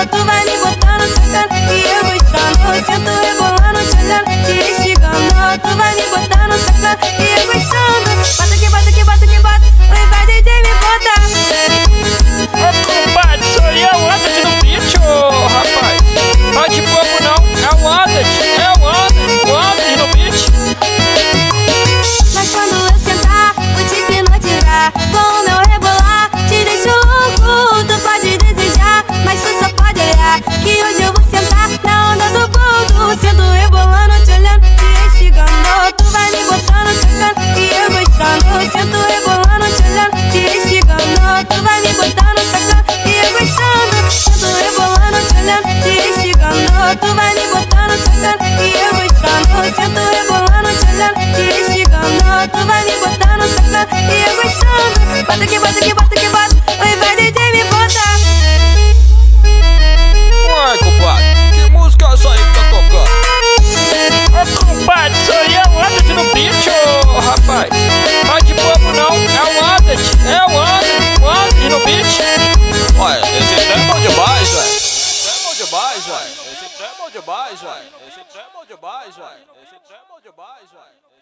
tu vai me botando, sacando e eu gostando. Sento rebolando, te olhando, te instigando. Tu vai me botando, sacando e eu gostando. Bota que bota que bota que bota, oi vai DJ me bota. Ô compadre, sou eu, Andert no beat, ô rapaz. Tá de bobo não, é o Andert, o Andert no beat. Mas quando eu sentar, vou te hipnotizar. Com o meu rebolar, te deixo louco. Tu pode desejar, mas tu só pode olhar. Que hoje eu vou sentar na onda do boldo. Sendo rebolando, te olhando, te instigando. Tu vai me botando, sacando e eu gostando. Sento rebolando, te olhando, te instigando. Tu vai me botando, sacando e eu gostando. Sento rebolando, te olhando, te instigando. Tu vai me botando, sacando e eu gostando. Sento rebolando, te olhando, te instigando. Tu vai me botando, sacando e eu gostando. Bota que bota que bota que bota, oi vai DJ me bota. Uai, compadre, que música é essa aí que tá tocando? Ô compadre, sou eu, Andert no beat, ô rapaz. Tá de bobo não, é o Andert no beat. Olha, esse trem é bom demais, velho. Esse trem é bom demais, velho. Esse trem é bom demais, velho. Esse trem é bom demais, velho. Esse trem é bom demais, velho.